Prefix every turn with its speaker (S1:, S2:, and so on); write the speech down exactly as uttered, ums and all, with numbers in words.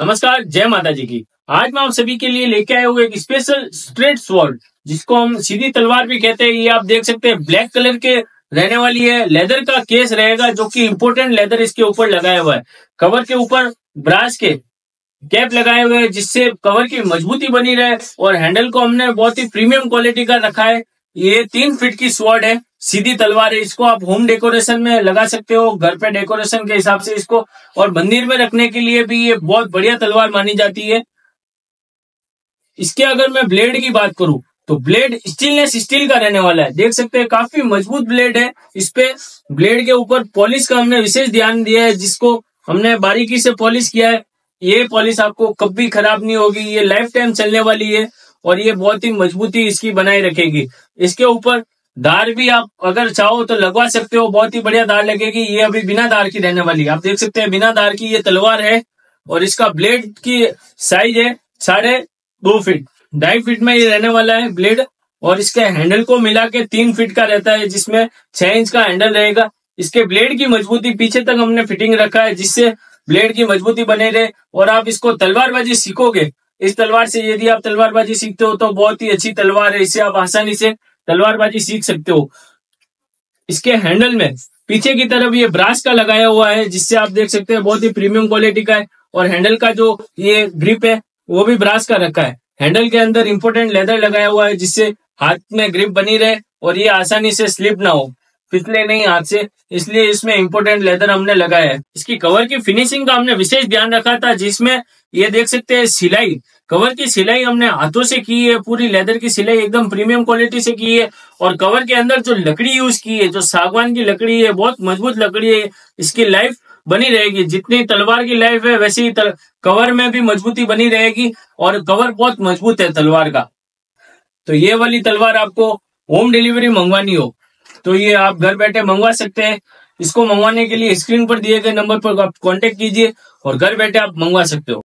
S1: नमस्कार, जय माता जी की। आज मैं आप सभी के लिए लेके आया हूँ एक स्पेशल स्ट्रेट स्वॉर्ड, जिसको हम सीधी तलवार भी कहते हैं। ये आप देख सकते हैं ब्लैक कलर के रहने वाली है। लेदर का केस रहेगा, जो कि इम्पोर्टेंट लेदर इसके ऊपर लगाया हुआ है। कवर के ऊपर ब्रास के कैप लगाए हुए हैं, जिससे कवर की मजबूती बनी रहे। और हैंडल को हमने बहुत ही प्रीमियम क्वालिटी का रखा है। ये तीन फीट की स्वॉर्ड है, सीधी तलवार है। इसको आप होम डेकोरेशन में लगा सकते हो, घर पे डेकोरेशन के हिसाब से इसको, और मंदिर में रखने के लिए भी ये बहुत बढ़िया तलवार मानी जाती है। इसके अगर मैं ब्लेड की बात करूं तो ब्लेड स्टीलनेस स्टील का रहने वाला है। देख सकते हैं काफी मजबूत ब्लेड है। इस पे ब्लेड के ऊपर पॉलिश का हमने विशेष ध्यान दिया है, जिसको हमने बारीकी से पॉलिश किया है। ये पॉलिश आपको कभी खराब नहीं होगी, ये लाइफ टाइम चलने वाली है और ये बहुत ही मजबूती इसकी बनाए रखेगी। इसके ऊपर धार भी आप अगर चाहो तो लगवा सकते हो, बहुत ही बढ़िया धार लगेगी। ये अभी बिना धार की रहने वाली है। आप देख सकते हैं बिना धार की ये तलवार है। और इसका ब्लेड की साइज है साढ़े दो फीट, ढाई फीट में ये रहने वाला है ब्लेड। और इसके हैंडल को मिला के तीन फीट का रहता है, जिसमें छह इंच का हैंडल रहेगा। इसके ब्लेड की मजबूती पीछे तक हमने फिटिंग रखा है, जिससे ब्लेड की मजबूती बने रहे। और आप इसको तलवारबाजी सीखोगे, इस तलवार से यदि आप तलवारबाजी सीखते हो तो बहुत ही अच्छी तलवार है। इससे आप आसानी से तलवारबाजी सीख सकते हो। इसके हैंडल में पीछे की तरफ ये ब्रास का लगाया हुआ है, जिससे आप देख सकते हैं बहुत ही प्रीमियम क्वालिटी का है। और हैंडल का जो ये ग्रिप है वो भी ब्रास का रखा है। हैंडल के अंदर इंपोर्टेंट लेदर लगाया हुआ है, जिससे हाथ में ग्रिप बनी रहे और ये आसानी से स्लिप ना हो, फिसले नहीं हाथ से। इसलिए इसमें इंपोर्टेंट लेदर हमने लगाया है। इसकी कवर की फिनिशिंग का हमने विशेष ध्यान रखा था, जिसमें ये देख सकते हैं सिलाई, कवर की सिलाई हमने हाथों से की है। पूरी लेदर की सिलाई एकदम प्रीमियम क्वालिटी से की है। और कवर के अंदर जो लकड़ी यूज की है, जो सागवान की लकड़ी है, बहुत मजबूत लकड़ी है। इसकी लाइफ बनी रहेगी, जितनी तलवार की लाइफ है वैसे ही कवर में भी मजबूती बनी रहेगी। और कवर बहुत मजबूत है तलवार का। तो ये वाली तलवार आपको होम डिलीवरी मंगवानी हो तो ये आप घर बैठे मंगवा सकते हैं। इसको मंगवाने के लिए स्क्रीन पर दिए गए नंबर पर आप कांटेक्ट कीजिए और घर बैठे आप मंगवा सकते हो।